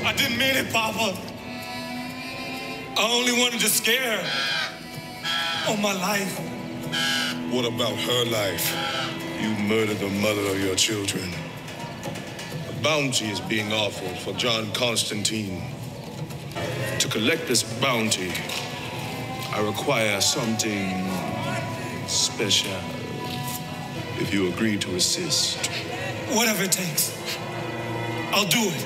I didn't mean it, Papa. I only wanted to scare her. On my life. What about her life? You murdered the mother of your children. A bounty is being offered for John Constantine. To collect this bounty, I require something special. If you agree to assist. Whatever it takes. I'll do it.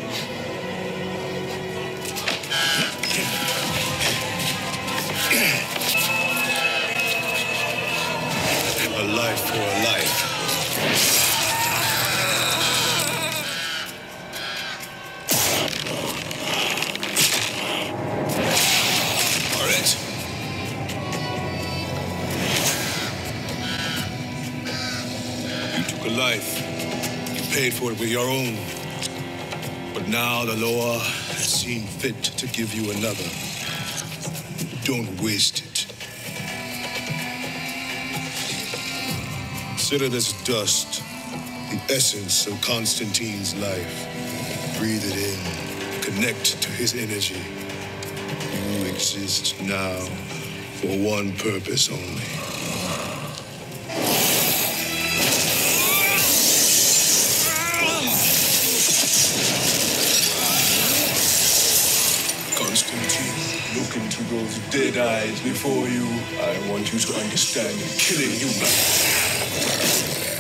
A life for a life. All right. You took a life. You paid for it with your own. But now the Loa has seen fit to give you another. Don't waste it. Consider this dust, the essence of Constantine's life. Breathe it in, connect to his energy. You exist now for one purpose only. Constantine, look into those dead eyes before you. I want you to understand that killing you.